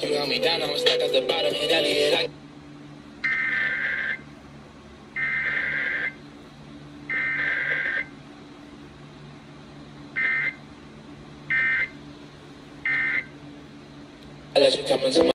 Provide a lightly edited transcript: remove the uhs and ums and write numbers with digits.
You got me down, I'm stuck at the bottom. Hit Elliot, I let you come into my